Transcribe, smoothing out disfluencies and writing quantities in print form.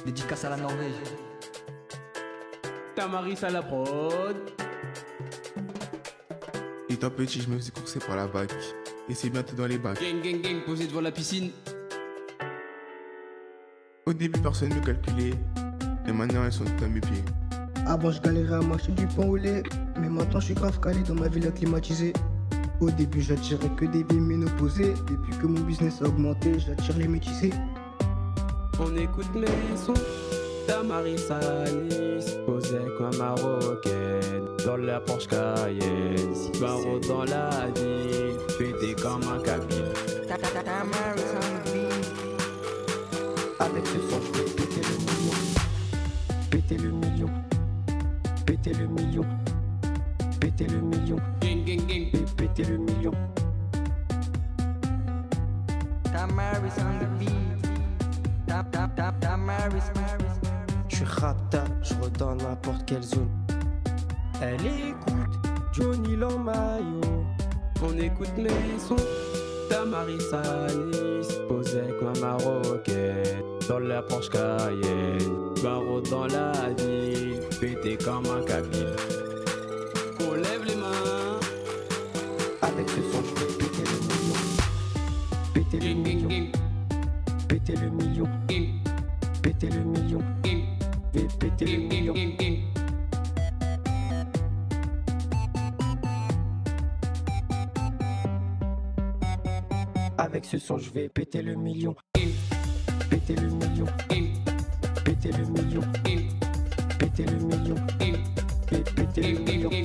Dédicace à la Norvège. Tamaris à la prod. Étant petit, je me faisais courser par la bac. Et c'est bientôt dans les bacs. Gang, gang, gang, posé devant la piscine. Au début, personne ne me calculait. Et maintenant, elles sont toutes à mes pieds. Avant je galérais à m'acheter du pain au lait, mais maintenant je suis grave calé dans ma ville climatisée. Au début j'attirais que des vies ménopausées, depuis que mon business a augmenté, j'attire les métissés. On écoute mes sons. Tamaris à Nice, posé comme marocaine. Dans la Porsche Cayenne, 6 barreaux dans la ville, pété comme un kabyle. Avec ce son je vais péter le million. Péter le million. Péter le million. Péter le million. Gang, gang, gang. Et péter le million. Tamaris on the beat. Tamaris. Je suis rapta, je redonne n'importe quelle zone. Elle écoute Johnny Lamayo. On écoute mes sons. Tamaris à Nice, posé comme marocaine. Dans la Porsche Cayenne, barreau dans la ville, pété comme un kabyle. On lève les mains. Avec ce son je vais péter le million. Péter le Gang, gang, million. gang, Péter le million. gang, Péter le million. gang, Et péter le gang, gang, million. gang, gang. Avec ce son je vais péter le million. Péter le million. Péter le million. Péter le million. Et péter le million.